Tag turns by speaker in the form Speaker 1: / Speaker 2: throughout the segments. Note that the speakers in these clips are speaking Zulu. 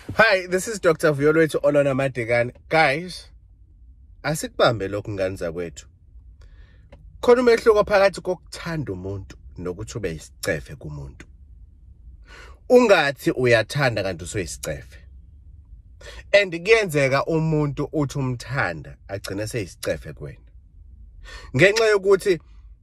Speaker 1: Hi, this is Dr. Violwethu Olona Madigane. Guys, asikubambe lokhu ngani zakwethu. Khona umehluko phakathi kokuthanda umuntu nokuthi ube isicefe kumuntu. Ungathi uyathanda kanti usuyisicefe. And kuyenzeka umuntu uthi umthanda agcine seyisicefe kuwena. Ngenxa yokuthi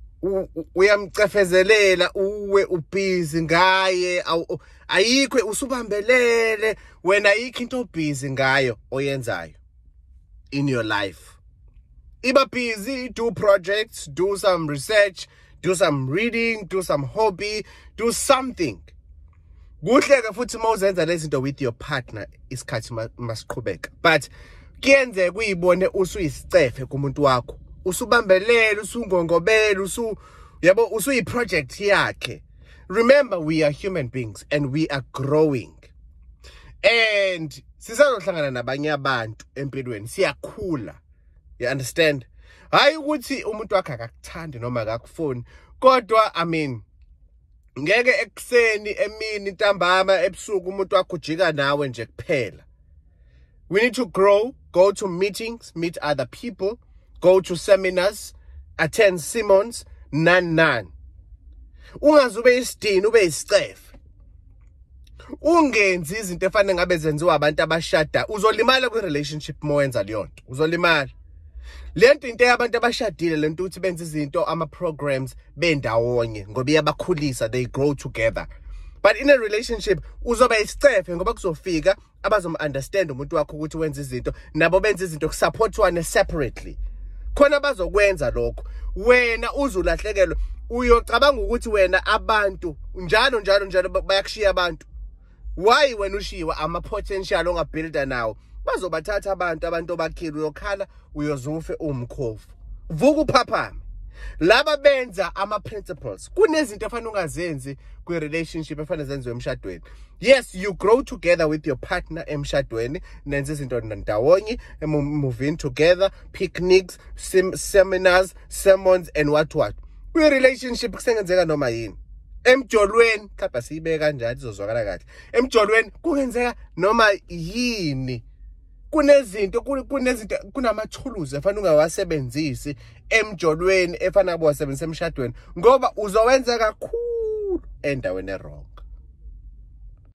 Speaker 1: uyamcefezelela uwe ubhizi ngaye ayikho usubambelele wena ayikho into busy ngayo oyenzayo in your life. Iba busy, do projects, do some research, do some reading, do some hobby, do something. Kuhle ke futhi mawuzenza lezi zinto with your partner isikhathi masiqhubeka. But kuyenze kuyibone usuyisicefe kumuntu wakho. Usubambelele, usungongobele, yabo usuyi-project yakhe. Remember, we are human beings and we are growing. And sisazohlangana nabanye abantu empilweni siyakhula. You understand? Hayi ukuthi umuntu wakhe akakuthandi noma akakufuni. Kodwa ngeke ekseni emini ntambama ebusuku umuntu wakho ujika nawe nje kuphela. We need to grow, go to meetings, meet other people, go to seminars, attend sermons, none. Ungazube isidini ube isicefe. Ungenzi izinto efanele ngabe zenziwa abantu abashada. Uzolimala kwi-relationship mowenza leyo nto. Uzolimala. Lento into yabantu abashadile lento uthi benza izinto ama-programs bendawonye ngoba iyabakhulisa, they grow together. But in a relationship uzoba isicefe ngoba kuzofika abazom-understand umuntu wakho ukuthi wenza izinto nabo benza izinto kusupportwane separately. Khona bazokwenza lokho. Wena uzulahlekelwe uyocabanga ukuthi wena abantu njalo bayakushiya abantu. Why wena ushiwa ama-potential ongabuilda nawo? Bazobathatha abantu bakhile uyokhala uyozufe umkhofu. Vuka uphaphame. Laba benza ama-principles. Kunezinto efanele ungazenzi kwi-relationship efanele zenziwe emshadweni. Yes, you grow together with your partner emshadweni. Nenze izinto ndawonye, moving together, picnics, seminars, sermons and what. Kwi-relationship kusengenzeka noma yini. Emjolweni, kapha siyibeka kanjani izozwakala kahle. Emjolweni kungenzeka noma yini. Kunamathuluzi efanele ungawasebenzisi emjolweni efanele abawasebenzisa emshadweni ngoba uzowenza kakhulu endaweni wrong.